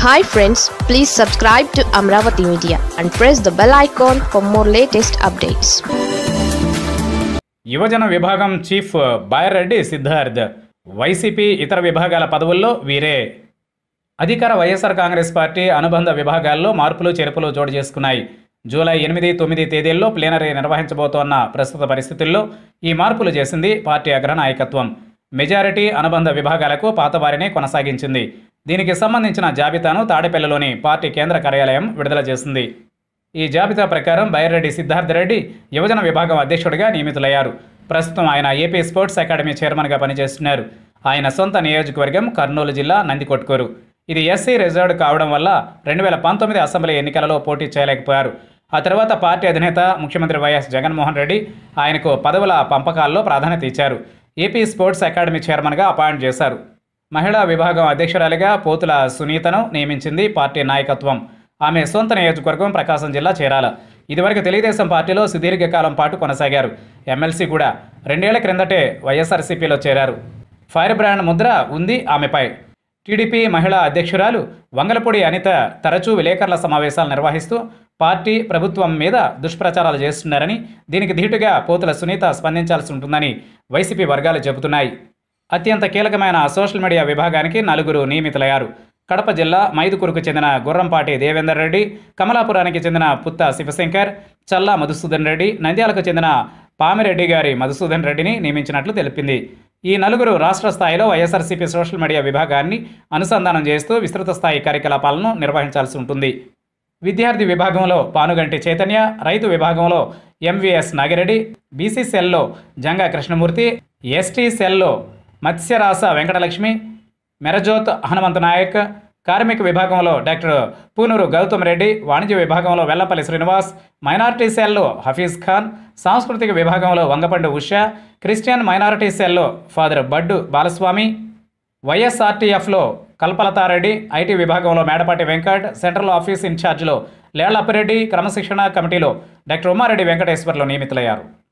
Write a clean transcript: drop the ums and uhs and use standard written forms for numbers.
Hi friends, please subscribe to Amaravathi Media and press the bell icon for more latest updates. యువజన విభాగం chief బాయరెడ్డి Siddharth, YCP ఇతర విభాగాల పదవుల్లో వీరే. అధికార వైఎస్ఆర్ కాంగ్రెస్ పార్టీ అనుబంధ విభాగాల్లో మార్పులు చేర్పులు చోటు చేసుకున్నాయి. జూలై 8, 9 తేదీల్లో ప్లీనరీ నిర్వహించబోతోన్న ప్రస్తుత పరిస్థితుల్లో ఈ మార్పులు చేసింది పార్టీ అగ్రనాయకత్వం. మెజారిటీ అనుబంధ విభాగాలకు పాతవారిని కొనసాగించింది. దీనికి సంబంధించిన జాబితాను తాడేపల్లిలోని పార్టీ కేంద్ర కార్యాలయం విడుదల చేసింది. ఈ జాబితా ప్రకారం బైరెడ్డి సిద్ధార్థ్ రెడ్డి యువజన విభాగం అధ్యక్షుడిగా నియమితులయ్యారు. ప్రస్తుతం ఆయన ఏపీ స్పోర్ట్స్ అకాడమీ చైర్మన్గా పనిచేస్తున్నారు. ఆయన సొంత నియోజకవర్గం కర్నూలు జిల్లా నందికొట్కూరు. ఇది ఎస్సీ రిజర్వ్డ్ కావడం వల్ల 2019 అసెంబ్లీ ఎన్నికలలో పోటీ చేయలేకపోయారు. ఆ తర్వాత పార్టీ అధినేత ముఖ్యమంత్రి వైఎస్ జగన్మోహన్ రెడ్డి ఆయనకు పదవుల పంపకాల్లో ప్రాధాన్యత ఇచ్చారు. ఏపీ స్పోర్ట్స్ అకాడమీ చైర్మన్గా అపాయింట్ చేశారు. మహిళా విభాగం అధ్యక్షురాలిగా పోతుల సునీతను నియమించింది పార్టీ నాయకత్వం. ఆమె సొంత నియోజకవర్గం ప్రకాశం జిల్లా చేరాల. ఇదివరకు తెలుగుదేశం పార్టీలో సుదీర్ఘకాలం పాటు కొనసాగారు. ఎమ్మెల్సీ కూడా 2 ఏళ్ల క్రిందటే వైఎస్ఆర్సీపీలో చేరారు. ఫైర్ బ్రాండ్ ముద్ర ఉంది ఆమెపై. టీడీపీ మహిళా అధ్యక్షురాలు వంగలపూడి అనిత తరచూ విలేకరుల సమావేశాలు నిర్వహిస్తూ పార్టీ ప్రభుత్వం మీద దుష్ప్రచారాలు చేస్తున్నారని, దీనికి ధీటుగా పోతుల సునీత స్పందించాల్సి ఉంటుందని వైసీపీ వర్గాలు చెబుతున్నాయి. అత్యంత కీలకమైన సోషల్ మీడియా విభాగానికి 4 నియమితులయ్యారు. కడప జిల్లా మైదుకూరుకు చెందిన గుర్రంపాటి దేవేందర్ రెడ్డి, కమలాపురానికి చెందిన పుత్త శివశంకర్, చల్లా మధుసూదన్ రెడ్డి, నంద్యాలకు చెందిన పామిరెడ్డి గారి మధుసూదన్ రెడ్డిని నియమించినట్లు తెలిపింది. ఈ 4 రాష్ట్ర స్థాయిలో వైఎస్ఆర్సీపీ సోషల్ మీడియా విభాగాన్ని అనుసంధానం చేస్తూ విస్తృత స్థాయి కార్యకలాపాలను నిర్వహించాల్సి ఉంటుంది. విద్యార్థి విభాగంలో పానుగంటి చైతన్య, రైతు విభాగంలో ఎంవీఎస్ నాగిరెడ్డి, బీసీ సెల్లో జంగా కృష్ణమూర్తి, ఎస్టీ సెల్లో మత్స్యరాస వెంకటలక్ష్మి, మెరజోత్ హనుమంత నాయక్, కార్మిక విభాగంలో డాక్టర్ పూనూరు గౌతమ్ రెడ్డి, వాణిజ్య విభాగంలో వెల్లంపల్లి శ్రీనివాస్, మైనారిటీ సెల్లో హఫీజ్ ఖాన్, సాంస్కృతిక విభాగంలో వంగపండు ఉషా, క్రిస్టియన్ మైనారిటీ సెల్లో ఫాదర్ బడ్డు బాలస్వామి, వైఎస్ఆర్టీఎఫ్లో కల్పలతారెడ్డి, ఐటీ విభాగంలో మేడపాటి వెంకట్, సెంట్రల్ ఆఫీస్ ఇన్ఛార్జిలో లేళ్లప్పిరెడ్డి, క్రమశిక్షణ కమిటీలో డాక్టర్ ఉమారెడ్డి వెంకటేశ్వర్లు నియమితులయ్యారు.